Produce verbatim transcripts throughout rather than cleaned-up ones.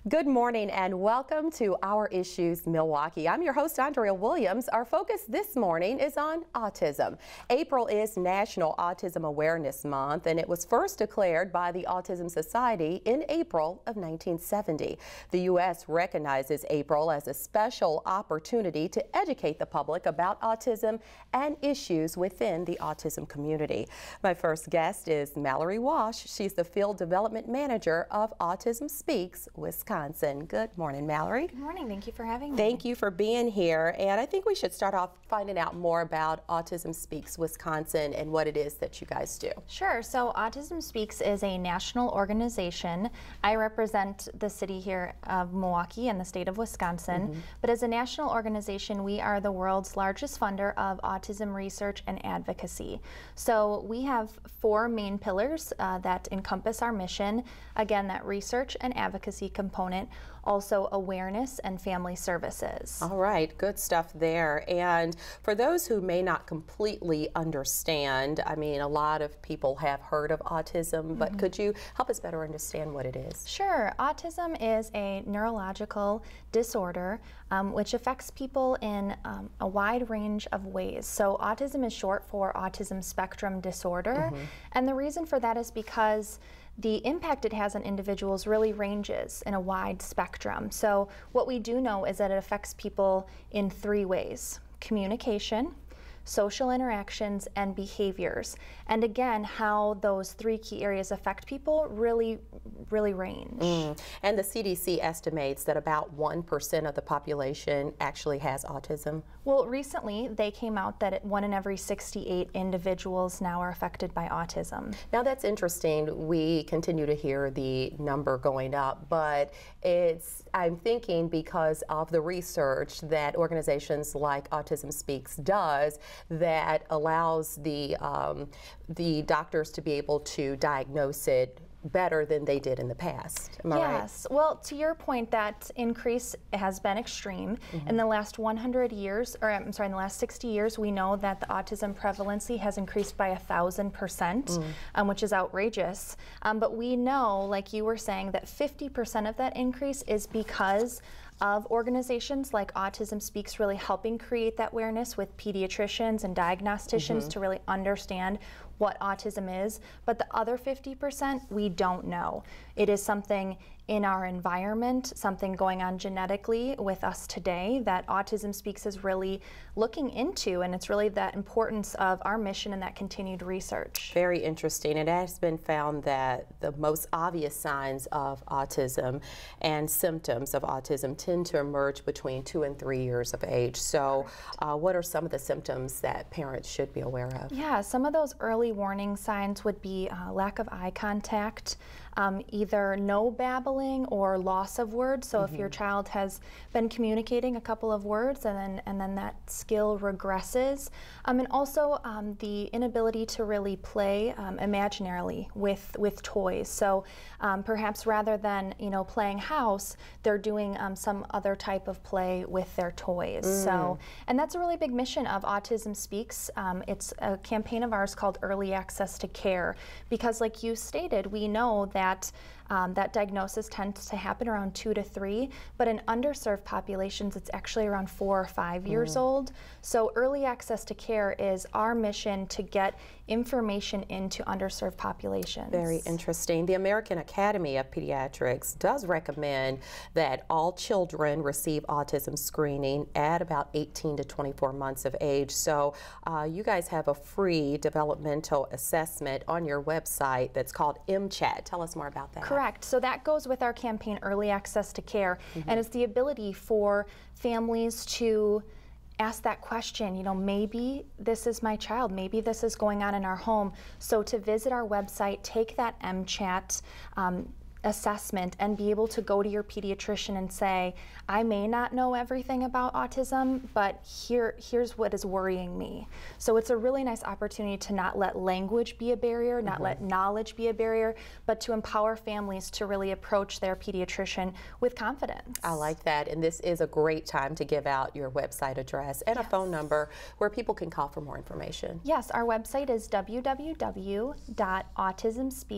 Good morning and welcome to Our Issues Milwaukee. I'm your host, Andrea Williams. Our focus this morning is on autism. April is National Autism Awareness Month, and it was first declared by the Autism Society in April of nineteen seventy. The U S recognizes April as a special opportunity to educate the public about autism and issues within the autism community. My first guest is Mallory Walsh. She's the Field Development Manager of Autism Speaks Wisconsin. Good morning, Mallory. Good morning. Thank you for having me. Thank you for being here. And I think we should start off finding out more about Autism Speaks Wisconsin and what it is that you guys do. Sure. So Autism Speaks is a national organization. I represent the city here of Milwaukee and the state of Wisconsin. Mm-hmm. But as a national organization, we are the world's largest funder of autism research and advocacy. So we have four main pillars uh, that encompass our mission. Again, that research and advocacy component. Also awareness and family services. All right, good stuff there. And for those who may not completely understand, I mean, a lot of people have heard of autism, but mm-hmm. could you help us better understand what it is? Sure. Autism is a neurological disorder um, which affects people in um, a wide range of ways. So autism is short for autism spectrum disorder, mm-hmm. and the reason for that is because the impact it has on individuals really ranges in a wide spectrum. So what we do know is that it affects people in three ways: communication, social interactions, and behaviors. And again, how those three key areas affect people really, really range. Mm. And the C D C estimates that about one percent of the population actually has autism. Well, recently they came out that one in every sixty-eight individuals now are affected by autism. Now that's interesting. We continue to hear the number going up, but it's, I'm thinking because of the research that organizations like Autism Speaks does, that allows the um, the doctors to be able to diagnose it better than they did in the past. Am I yes. right? Well, to your point, that increase has been extreme. Mm-hmm. In the last one hundred years, or I'm sorry, in the last sixty years, we know that the autism prevalency has increased by a thousand percent, mm. um, which is outrageous. Um, but we know, like you were saying, that fifty percent of that increase is because of organizations like Autism Speaks really helping create that awareness with pediatricians and diagnosticians mm-hmm. to really understand what autism is. But the other fifty percent, we don't know. It is something in our environment, something going on genetically with us today that Autism Speaks is really looking into, and it's really the importance of our mission and that continued research. Very interesting. It has been found that the most obvious signs of autism and symptoms of autism tend to emerge between two and three years of age. So uh, what are some of the symptoms that parents should be aware of? Yeah, some of those early warning signs would be uh, lack of eye contact, um, either no babbling or loss of words. So mm-hmm. if your child has been communicating a couple of words and then and then that skill regresses, um, and also um, the inability to really play um, imaginarily with with toys. So um, perhaps rather than you know playing house, they're doing um, some other type of play with their toys. Mm. So and that's a really big mission of Autism Speaks. Um, it's a campaign of ours called Early Access to Care, because like you stated, we know that That, um, that diagnosis tends to happen around two to three, but in underserved populations, it's actually around four or five years mm. old. So early access to care is our mission to get information into underserved populations. Very interesting. The American Academy of Pediatrics does recommend that all children receive autism screening at about eighteen to twenty-four months of age. So uh, you guys have a free developmental assessment on your website that's called M CHAT. Tell us more about that. Correct. So that goes with our campaign Early Access to Care, mm-hmm. and it's the ability for families to ask that question, you know, maybe this is my child, maybe this is going on in our home. So to visit our website, take that M CHAT um, assessment and be able to go to your pediatrician and say, I may not know everything about autism, but here, here's what is worrying me. So it's a really nice opportunity to not let language be a barrier, not mm-hmm. let knowledge be a barrier, but to empower families to really approach their pediatrician with confidence. I like that, and this is a great time to give out your website address and yes. a phone number where people can call for more information. Yes, our website is w w w dot autism speaks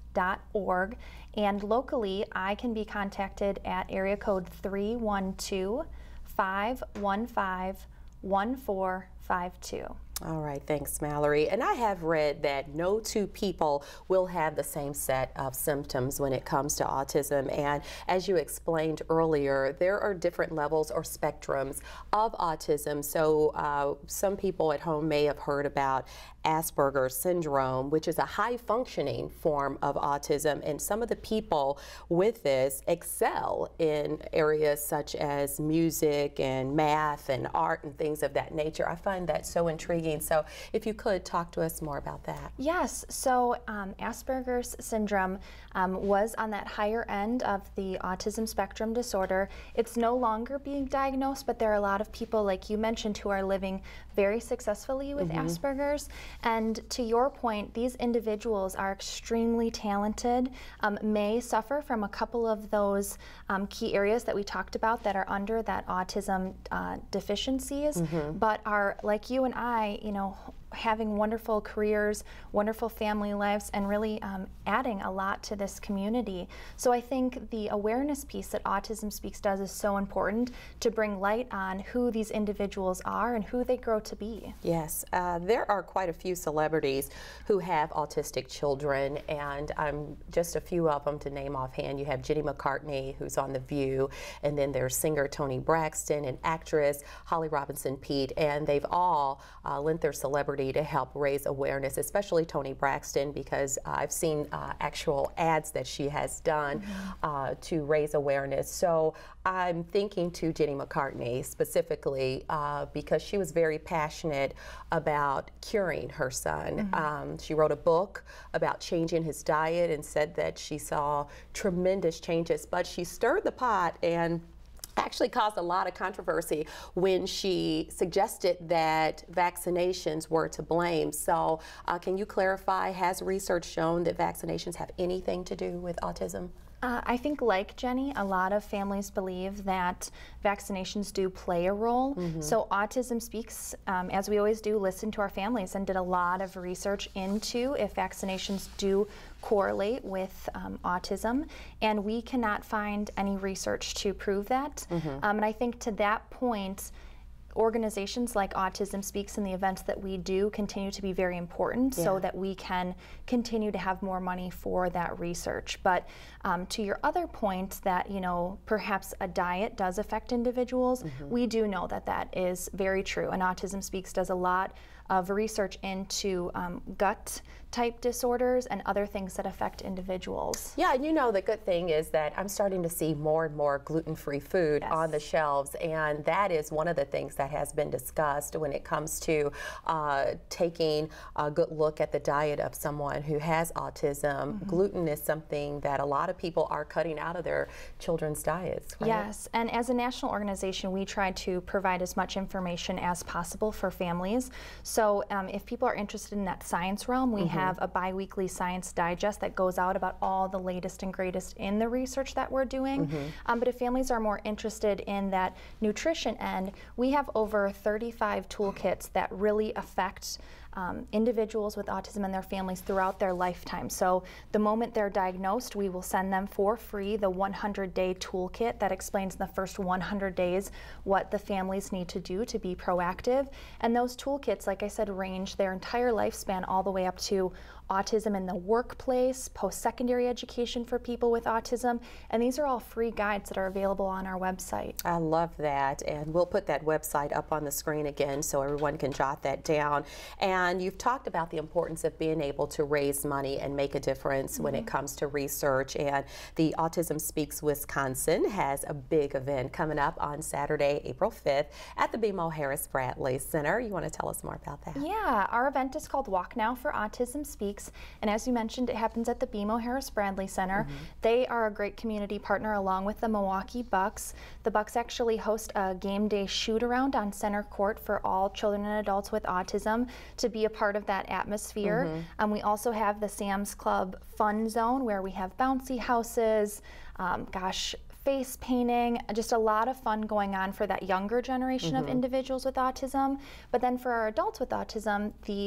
dot org, and locally I can be contacted at area code three one two, five one five, one four five two. All right, thanks, Mallory. And I have read that no two people will have the same set of symptoms when it comes to autism. And as you explained earlier, there are different levels or spectrums of autism. So uh, some people at home may have heard about Asperger's syndrome, which is a high-functioning form of autism. And some of the people with this excel in areas such as music and math and art and things of that nature. I find that so intriguing. So if you could talk to us more about that. Yes, so um, Asperger's syndrome um, was on that higher end of the autism spectrum disorder. It's no longer being diagnosed, but there are a lot of people, like you mentioned, who are living very successfully with mm-hmm. Asperger's. And to your point, these individuals are extremely talented, um, may suffer from a couple of those um, key areas that we talked about that are under that autism uh, deficiencies, mm-hmm. but are, like you and I, you know, having wonderful careers, wonderful family lives, and really um, adding a lot to this community. So I think the awareness piece that Autism Speaks does is so important to bring light on who these individuals are and who they grow to be. Yes, uh, there are quite a few celebrities who have autistic children, and um, just a few of them to name offhand. You have Jenny McCartney, who's on The View, and then there's singer Toni Braxton and actress Holly Robinson Peete, and they've all uh, lent their celebrity to help raise awareness, especially Toni Braxton, because uh, I've seen uh, actual ads that she has done mm-hmm. uh, to raise awareness. So I'm thinking to Jenny McCartney specifically uh, because she was very passionate about curing her son. Mm-hmm. um, she wrote a book about changing his diet and said that she saw tremendous changes, but she stirred the pot and actually caused a lot of controversy when she suggested that vaccinations were to blame. So uh, can you clarify, has research shown that vaccinations have anything to do with autism? Uh, I think, like Jenny, a lot of families believe that vaccinations do play a role. Mm-hmm. So Autism Speaks, um, as we always do, listened to our families and did a lot of research into if vaccinations do correlate with um, autism, and we cannot find any research to prove that. Mm-hmm. um, and I think to that point, organizations like Autism Speaks and the events that we do continue to be very important yeah. so that we can continue to have more money for that research. But um, to your other point that, you know, perhaps a diet does affect individuals, mm-hmm. we do know that that is very true. And Autism Speaks does a lot of research into um, gut type disorders and other things that affect individuals. Yeah, and you know, the good thing is that I'm starting to see more and more gluten-free food yes. on the shelves, and that is one of the things that has been discussed when it comes to uh, taking a good look at the diet of someone who has autism. Mm-hmm. Gluten is something that a lot of people are cutting out of their children's diets. Right? Yes, and as a national organization, we try to provide as much information as possible for families. So um, if people are interested in that science realm, we mm-hmm. have a bi-weekly science digest that goes out about all the latest and greatest in the research that we're doing. Mm-hmm. um, but if families are more interested in that nutrition end, we have over thirty-five toolkits that really affect Um, individuals with autism and their families throughout their lifetime. So the moment they're diagnosed, we will send them for free the one hundred day toolkit that explains in the first one hundred days what the families need to do to be proactive. And those toolkits, like I said, range their entire lifespan all the way up to autism in the workplace, post-secondary education for people with autism, and these are all free guides that are available on our website. I love that, and we'll put that website up on the screen again so everyone can jot that down. And you've talked about the importance of being able to raise money and make a difference mm-hmm. when it comes to research, and the Autism Speaks Wisconsin has a big event coming up on Saturday, April fifth at the B M O Harris Bradley Center. You want to tell us more about that? Yeah, our event is called Walk Now for Autism Speaks. And as you mentioned, it happens at the B M O Harris Bradley Center. Mm-hmm. They are a great community partner along with the Milwaukee Bucks. The Bucks actually host a game day shoot around on center court for all children and adults with autism to be a part of that atmosphere. Mm-hmm. Um, we also have the Sam's Club Fun Zone where we have bouncy houses, um, gosh, face painting, just a lot of fun going on for that younger generation mm-hmm. of individuals with autism. But then for our adults with autism, the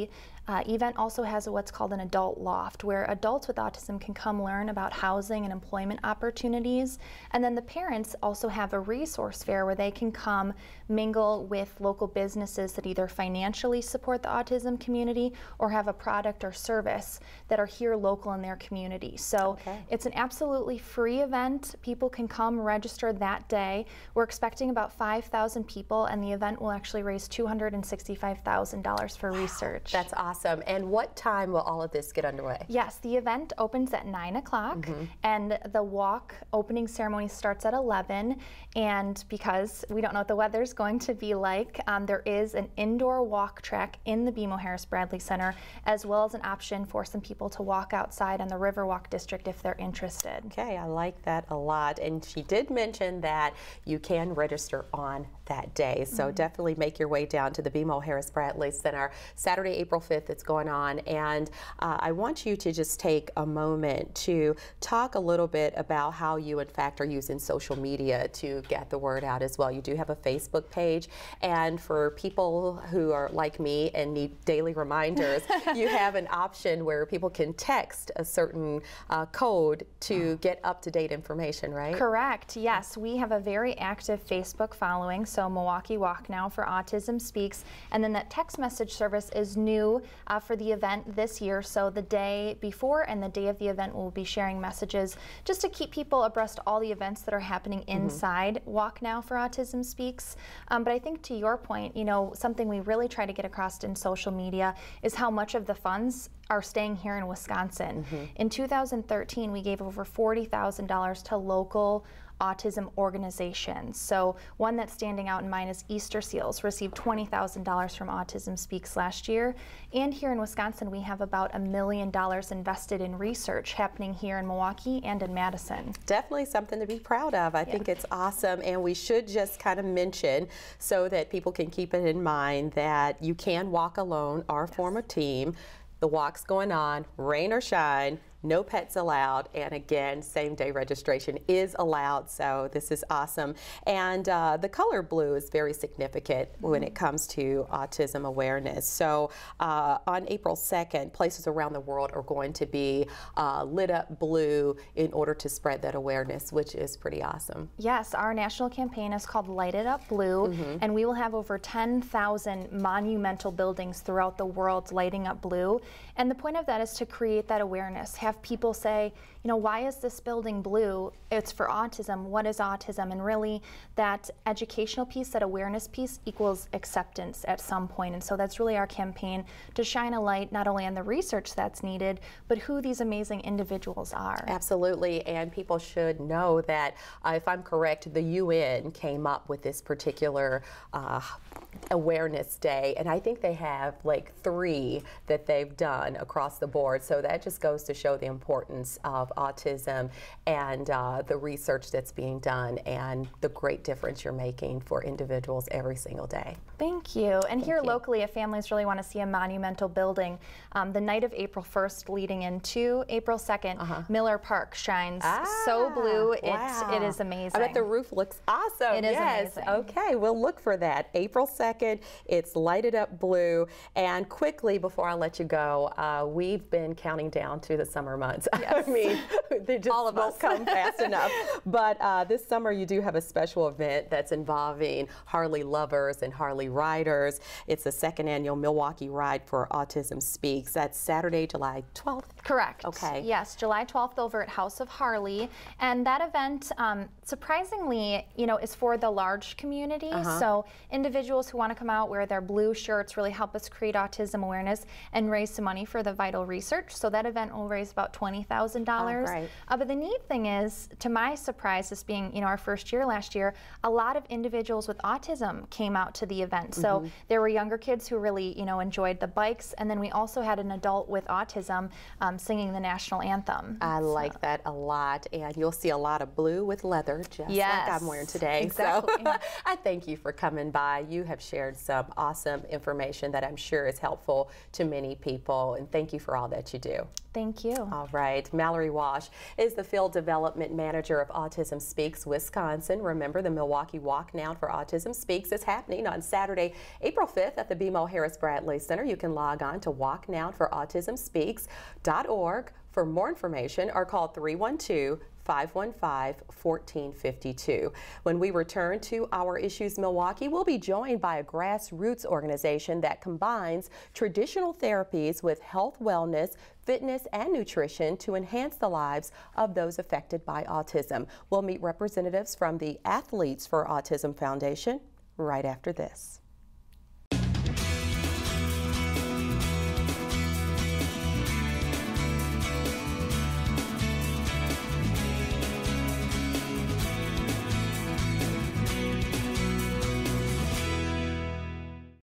uh, event also has what's called an adult loft, where adults with autism can come learn about housing and employment opportunities. And then the parents also have a resource fair where they can come mingle with local businesses that either financially support the autism community or have a product or service that are here local in their community. So okay. It's an absolutely free event. People can come register that day. We're expecting about five thousand people, and the event will actually raise two hundred sixty-five thousand dollars for research. That's awesome. And what time will all of this get underway? Yes, the event opens at nine o'clock, mm-hmm. and the walk opening ceremony starts at eleven. And because we don't know what the weather's going to be like, um, there is an indoor walk track in the B M O Harris Bradley Center, as well as an option for some people to walk outside on the Riverwalk District if they're interested. Okay, I like that a lot. And she did mention that you can register on that day. So mm-hmm. definitely make your way down to the B M O Harris Bradley Center. Saturday, April fifth, it's going on. And uh, I want you to just take a moment to talk a little bit about how you, in fact, are using social media to get the word out as well. You do have a Facebook page. And for people who are like me and need daily reminders, you have an option where people can text a certain uh, code to get up-to-date information, right? Correct. Yes, we have a very active Facebook following. So Milwaukee Walk Now for Autism Speaks, and then that text message service is new uh, for the event this year. So the day before and the day of the event, we'll be sharing messages just to keep people abreast of all the events that are happening inside mm-hmm. Walk Now for Autism Speaks. Um, but I think to your point, you know, something we really try to get across in social media is how much of the funds are staying here in Wisconsin. Mm-hmm. In two thousand thirteen, we gave over forty thousand dollars to local autism organizations. So one that's standing out in mine is Easter Seals, received twenty thousand dollars from Autism Speaks last year. And here in Wisconsin, we have about a million dollars invested in research happening here in Milwaukee and in Madison. Definitely something to be proud of. I yeah. think it's awesome. And we should just kind of mention, so that people can keep it in mind, that you can walk alone or yes. form a team. The walk's going on, rain or shine. No pets allowed, and again, same-day registration is allowed, so this is awesome. And uh, the color blue is very significant mm-hmm. when it comes to autism awareness. So uh, on April second, places around the world are going to be uh, lit up blue in order to spread that awareness, which is pretty awesome. Yes, our national campaign is called Light It Up Blue, mm-hmm. and we will have over ten thousand monumental buildings throughout the world lighting up blue. And the point of that is to create that awareness, have people say, you know, why is this building blue? It's for autism. What is autism? And really, that educational piece, that awareness piece, equals acceptance at some point. And so that's really our campaign, to shine a light not only on the research that's needed, but who these amazing individuals are. Absolutely. And people should know that, uh, if I'm correct, the U N came up with this particular uh, awareness day, and I think they have like three that they've done across the board. So that just goes to show the importance of autism and uh, the research that's being done and the great difference you're making for individuals every single day. Thank you. And Thank here you. locally, if families really want to see a monumental building, um, the night of April first leading into April second, uh-huh. Miller Park shines ah, so blue. Wow. It, it is amazing. I bet the roof looks awesome. It is yes. amazing. Okay, we'll look for that. April second, it's lighted up blue. And quickly, before I let you go, uh, we've been counting down to the summer months. Yes. I mean, they just All of won't us. come fast enough. But uh, this summer, you do have a special event that's involving Harley lovers and Harley riders. It's the second annual Milwaukee Ride for Autism Speaks. That's Saturday, July twelfth. Correct. Okay. Yes, July twelfth over at House of Harley. And that event, um, surprisingly, you know, is for the large community. Uh-huh. So individuals who want to come out, wear their blue shirts, really help us create autism awareness and raise some money for the vital research. So that event will raise about twenty thousand dollars. Oh, right. uh, but the neat thing is, to my surprise, this being, you know, our first year last year, a lot of individuals with autism came out to the event. So mm-hmm. there were younger kids who really, you know, enjoyed the bikes, and then we also had an adult with autism um, singing the national anthem. I so. like that a lot, and you'll see a lot of blue with leather, just yes, like I'm wearing today. Exactly. So I thank you for coming by. You have shared some awesome information that I'm sure is helpful to many people, and thank you for all that you do. Thank you. All right. Mallory Wash is the Field Development Manager of Autism Speaks Wisconsin. Remember, the Milwaukee Walk Now for Autism Speaks is happening on Saturday, April fifth at the B M O Harris Bradley Center. You can log on to walk now for autism speaks dot org for more information or call three one two, five one five, one four five two. When we return to Our Issues Milwaukee, we'll be joined by a grassroots organization that combines traditional therapies with health, wellness, fitness, and nutrition to enhance the lives of those affected by autism. We'll meet representatives from the Athletes for Autism Foundation right after this.